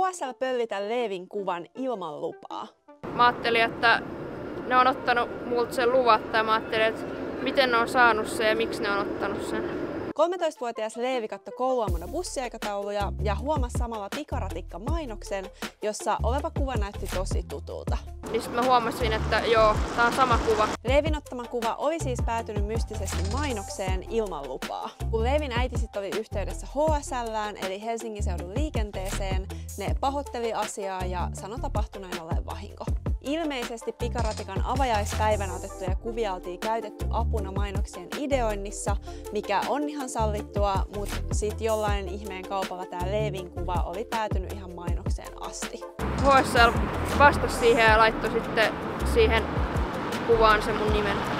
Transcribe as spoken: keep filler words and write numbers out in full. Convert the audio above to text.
H S L pöllitä Leevin kuvan ilman lupaa. Mä ajattelin, että ne on ottanut multa sen luvatta ja mä ajattelin, että miten ne on saanut sen ja miksi ne on ottanut sen. kolmetoistavuotias Leevi katsoi kouluaamuna bussiaikatauluja ja huomasi samalla pikaratikka-mainoksen, jossa oleva kuva näytti tosi tutulta. Niin sit mä huomasin, että joo, tää on sama kuva. Leevin ottama kuva oli siis päätynyt mystisesti mainokseen ilman lupaa. Kun Leevin äiti sit oli yhteydessä H S L:ään eli Helsingin seudun liikenteeseen, ne pahoitteli asiaa ja sanoi tapahtuneen olleen vahinko. Ilmeisesti pikaratikan avajaispäivänä otettuja kuvia oltiin käytetty apuna mainoksien ideoinnissa, mikä on ihan sallittua, mutta sit jollain ihmeen kaupalla tää Leevin kuva oli päätynyt ihan mainokseen asti. H S L vastasi siihen ja laittoi sitten siihen kuvaan sen mun nimen.